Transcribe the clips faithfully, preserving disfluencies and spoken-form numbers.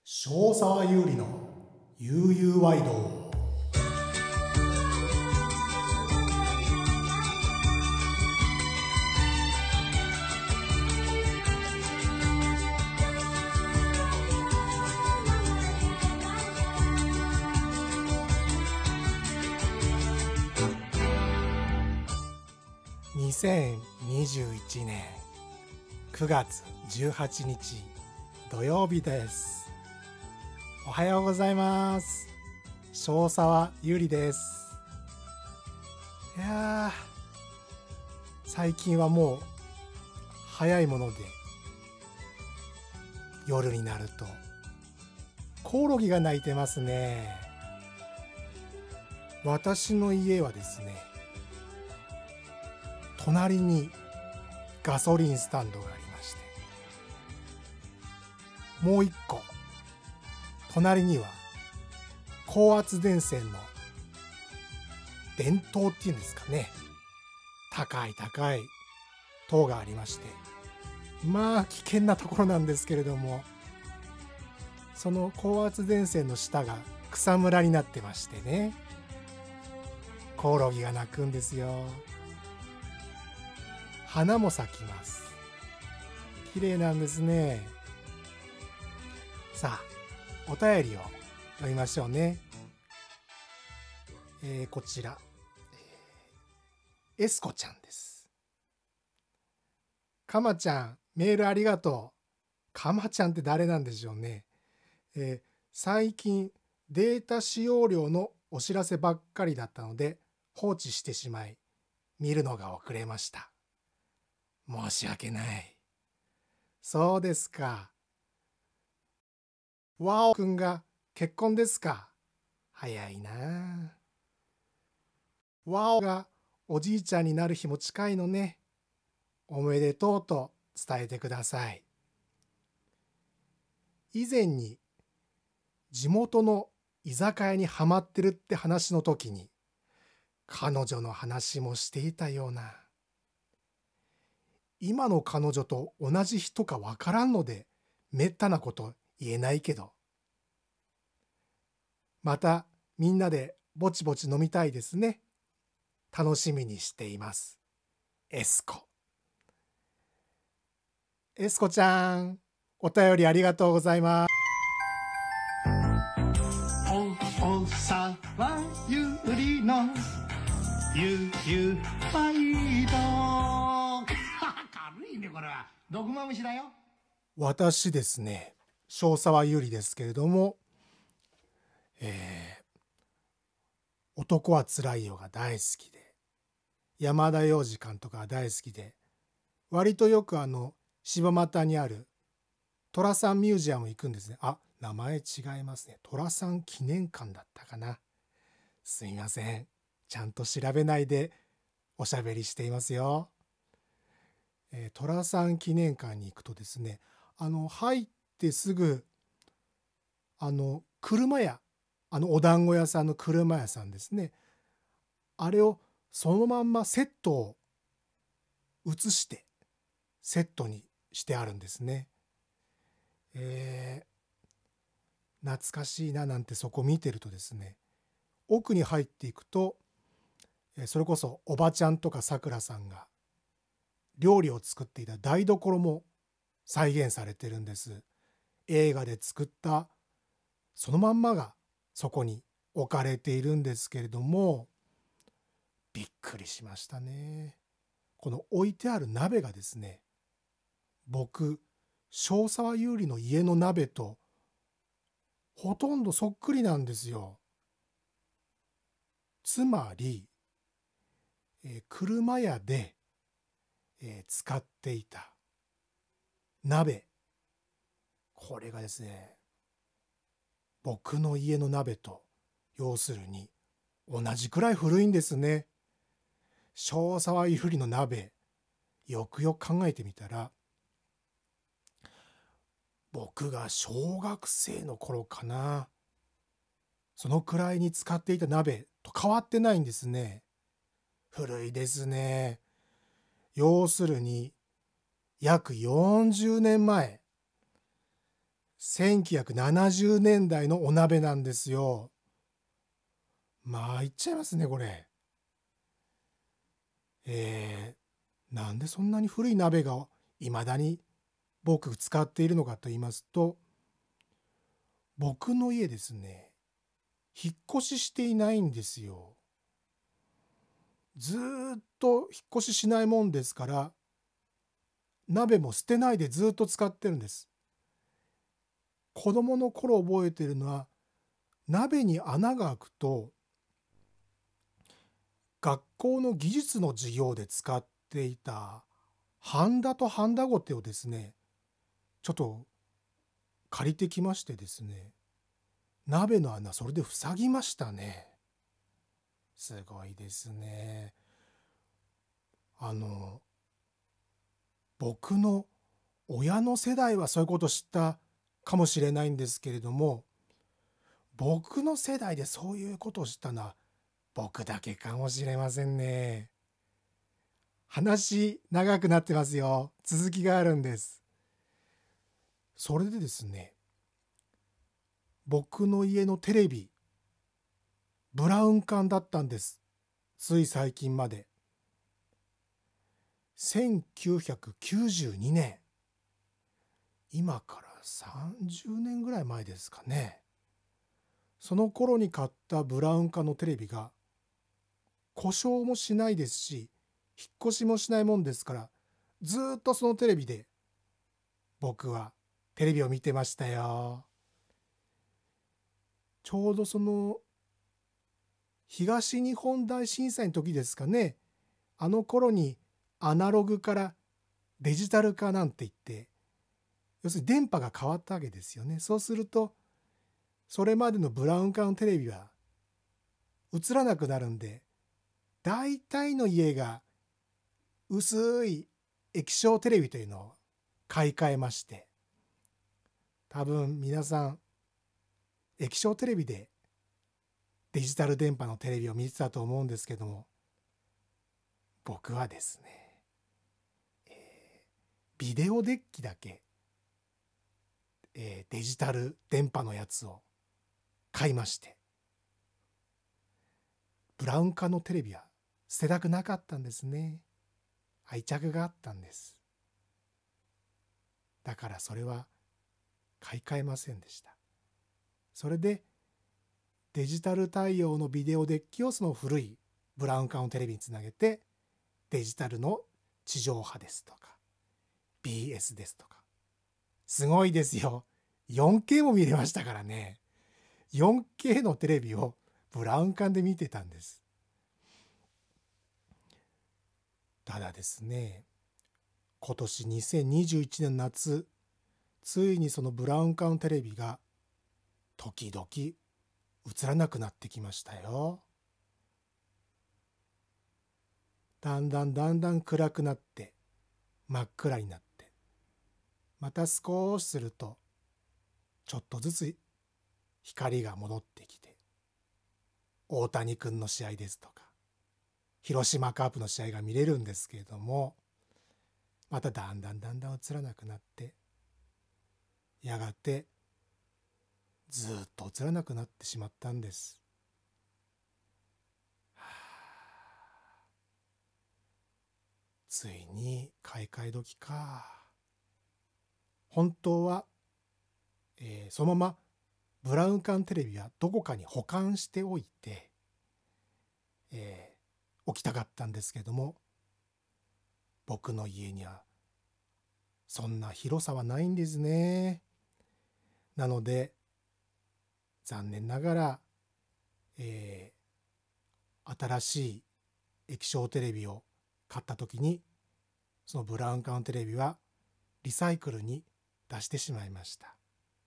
正沢優里の悠々ワイド。にせんにじゅういちねんくがつじゅうはちにち土曜日です。おはようございます。正沢優里です。いやー、最近はもう早いもので夜になるとコオロギが鳴いてますね。私の家はですね、隣にガソリンスタンドがありまして、もう一個隣には高圧電線の電塔っていうんですかね、高い高い塔がありまして、まあ危険なところなんですけれども、その高圧電線の下が草むらになってましてね、コオロギが鳴くんですよ。花も咲きます。綺麗なんですね。さあ、お便りを読みましょうね。えー、こちら、えー、エスコちゃんです。かまちゃん、メールありがとう。かまちゃんって誰なんでしょうね。えー、最近データ使用量のお知らせばっかりだったので放置してしまい、見るのが遅れました。申し訳ない。そうですか。わおくんが結婚ですか。早いな。わおがおじいちゃんになる日も近いのね。おめでとうと伝えてください。以前に地元の居酒屋にハマってるって話の時に彼女の話もしていたような。今の彼女と同じ人かわからんのでめったなこと言えないけど、またみんなでぼちぼち飲みたいですね。楽しみにしています。エスコ。エスコちゃん、お便りありがとうございます。 おさわゆりのゆゆワイド。軽いね、これは毒まむしだよ。 私ですね、正沢優里ですけれども、えー、男はつらいよが大好きで、山田洋次監督が大好きで、割とよくあの柴又にある寅さんミュージアム行くんですね。あ、名前違いますね。寅さん記念館だったかな。すみません。ちゃんと調べないでおしゃべりしていますよ。えー、寅さん記念館に行くとですね、あの入ってすぐあの車屋、あのお団子屋さんの車屋さんですね。あれをそのまんまセットを写してセットにしてあるんですね。えー、懐かしいななんてそこ見てるとですね、奥に入っていくとそれこそおばちゃんとかさくらさんが料理を作っていた台所も再現されてるんです。映画で作ったそのまんまがそこに置かれているんですけれども、びっくりしましたね。この置いてある鍋がですね、僕正沢優里の家の鍋とほとんどそっくりなんですよ。つまり、えー、車屋で、えー、使っていた鍋、これがですね、僕の家の鍋と要するに同じくらい古いんですね。正沢優里の鍋、よくよく考えてみたら、僕が小学生の頃かな、そのくらいに使っていた鍋と変わってないんですね。古いですね。要するに約よんじゅうねんまえ、 せんきゅうひゃくななじゅうねんだいのお鍋なんですよ。まあ言っちゃいますねこれ。えー、なんでそんなに古い鍋がいまだに僕使っているのかと言いますと、僕の家ですね、引っ越ししていないんですよ。ずーっと引っ越ししないもんですから、鍋も捨てないでずーっと使ってるんです。子供の頃覚えてるのは、鍋に穴が開くと、学校の技術の授業で使っていたハンダとハンダゴテをですね、ちょっと借りてきましてですね、鍋の穴それで塞ぎましたね。すごいですね。あの、僕の親の世代はそういうこと知ったかもしれないんですけれども、僕の世代でそういうことを知ったのは僕だけかもしれませんね。話長くなってますよ。続きがあるんです。それでですね、僕の家のテレビ、ブラウン管だったんです。つい最近まで。せんきゅうひゃくきゅうじゅうにねん、今からさんじゅうねんぐらい前ですかね。その頃に買ったブラウン管のテレビが故障もしないですし、引っ越しもしないもんですから、ずーっとそのテレビで僕はテレビを見てましたよ。ちょうどその東日本大震災の時ですかね。あの頃にアナログからデジタル化なんて言って、要するに電波が変わったわけですよね。そうすると、それまでのブラウン管のテレビは映らなくなるんで、大体の家が薄い液晶テレビというのを買い替えまして、多分皆さん液晶テレビでデジタル電波のテレビを見てたと思うんですけども、僕はですね、えービデオデッキだけ、えーデジタル電波のやつを買いまして、ブラウン管のテレビは捨てたくなかったんですね。愛着があったんです。だからそれは買い替えませんでした。それでデジタル対応のビデオデッキをその古いブラウン管のテレビにつなげて、デジタルの地上波ですとか ビーエス ですとか、すごいですよ。よんケー も見れましたからね。よんケー のテレビをブラウン管で見てたんです。ただですね、今年にせんにじゅういちねんの夏、ついにそのブラウン管テレビが時々映らなくなってきましたよ。だんだんだんだん暗くなって真っ暗になって、また少しするとちょっとずつ光が戻ってきて、大谷君の試合ですとか広島カープの試合が見れるんですけれども、まただんだんだんだん映らなくなって、やがてずっと映らなくなってしまったんです。はあ、ついに買い替え時か。本当は、えーそのままブラウン管テレビはどこかに保管しておいて、えー置きたかったんですけども、僕の家にはそんな広さはないんですね。なので残念ながら、えー新しい液晶テレビを買った時に、そのブラウン管テレビはリサイクルに出してしまいました。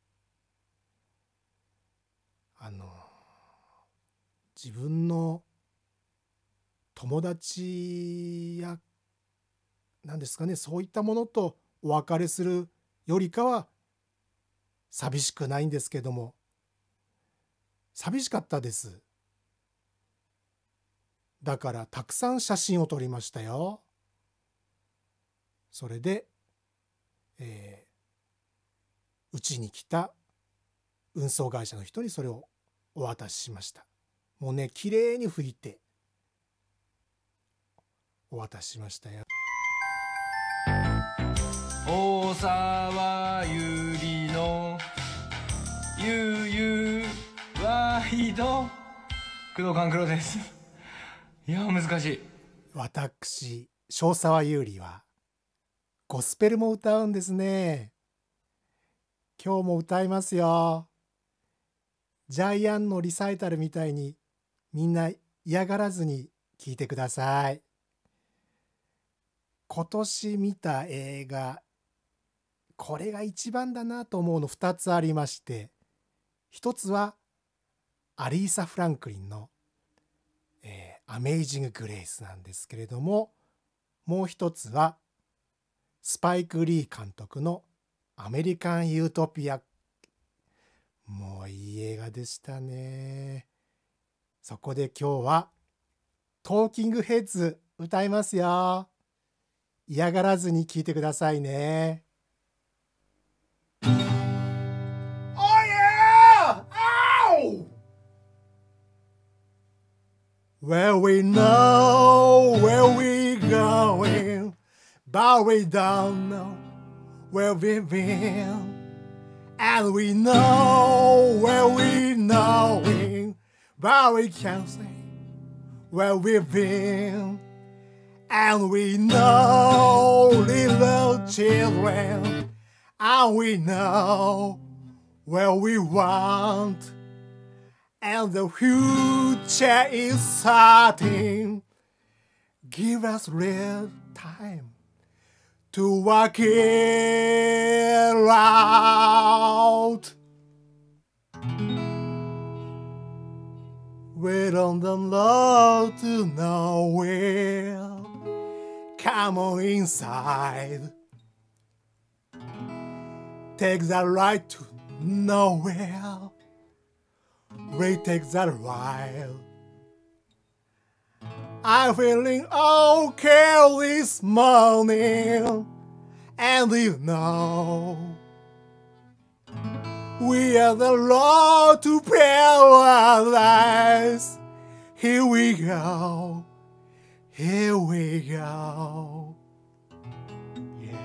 あの自分の友達や何ですかね、そういったものとお別れするよりかは寂しくないんですけども、寂しかったです。だからたくさん写真を撮りましたよ。それで、えーうちに来た運送会社の人にそれをお渡ししました。もうね、綺麗に拭いてお渡ししましたよ。 大沢ゆりのゆうゆうワイド。工藤官九郎です。いや難しい。 私正沢優里はゴスペルも歌うんですね。今日も歌いますよ。ジャイアンのリサイタルみたいにみんな嫌がらずに聴いてください。今年見た映画、これが一番だなと思うのふたつありまして、一つはアリーサ・フランクリンの、えー、アメイジング・グレイスなんですけれども、もう一つはスパイク・リー監督のアメリカン・ユートピア。もういい映画でしたね。そこで今日はトーキングヘッズ歌いますよ。嫌がらずに聴いてくださいね。Oh yeah! Ow! Well, we know where we're going, but we don't know where we've been. And we know where we're knowing, but we can't say where we've been. And we know little children, and we know where we want. And the future is certain. Give us real time to work it out. We're on the road to nowhere. Come on inside. Take the ride to nowhere. We take the ride. I'm feeling okay this morning, and you know we are the road to paradise. Here we go, here we go. Yeah.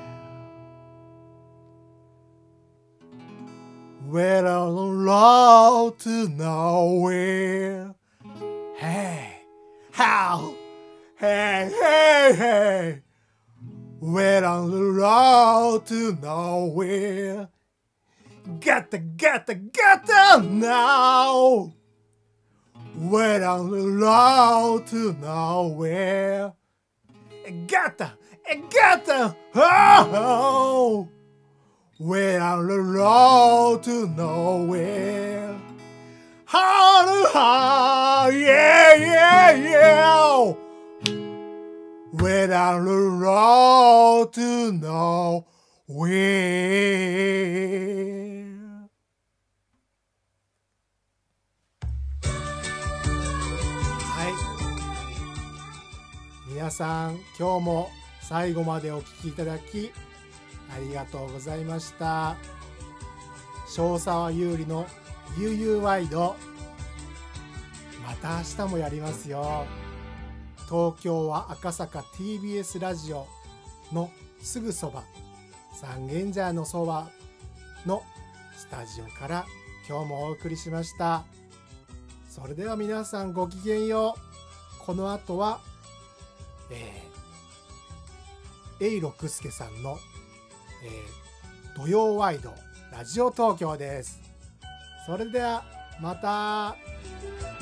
We're on the road to nowhere. Hey. How? Hey, hey, hey. We're on the road to nowhere. Gotta, gotta, gotta now. We're on the road to nowhere. Gotta, gotta, oh. We're on the road to nowhere. Harder, hard, yeah, yeah, yeah. We're on the road to nowhere. はい。皆さん、今日も最後までお聞きいただきありがとうございました。正沢優里のゆうゆうワイド、また明日もやりますよ。東京は赤坂 ティービーエス ラジオのすぐそば、三軒茶屋のそばのスタジオから今日もお送りしました。それでは皆さんごきげんよう。この後は、えー、永六輔さんの、えー、土曜ワイドラジオ東京です。それではまた。